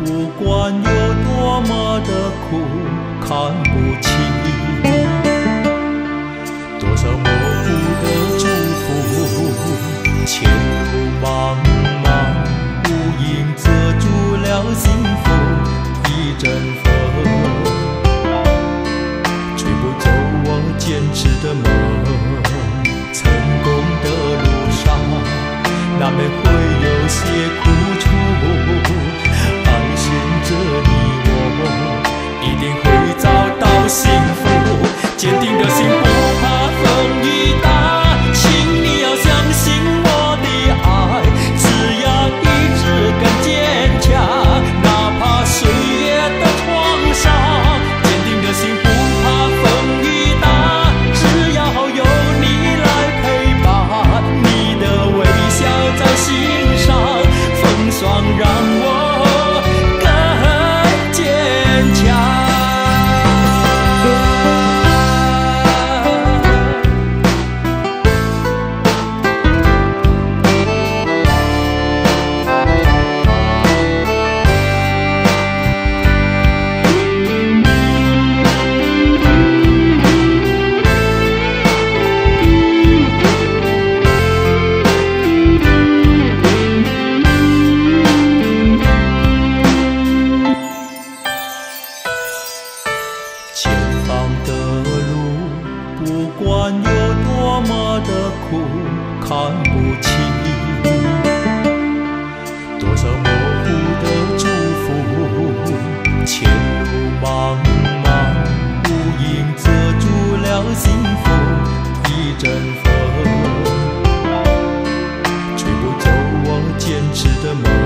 不管有多么的苦，看不清，多少模糊的祝福，前途茫茫，无影遮住了幸福，一阵风吹不走我坚持的梦。成功的路上难免会有些苦楚，爱寻着你我一定会找到幸福，坚定的心不怕风雨大，请你要相信我的爱，只要意志更坚强，哪怕岁月的创伤，坚定的心不怕风雨大，只要有你来陪伴，你的微笑在心上，风霜让我更坚强。前方的路，不管有多么的苦，看不清，多少模糊的祝福，前路茫茫，无影遮住了幸福，一阵风吹不走我坚持的梦。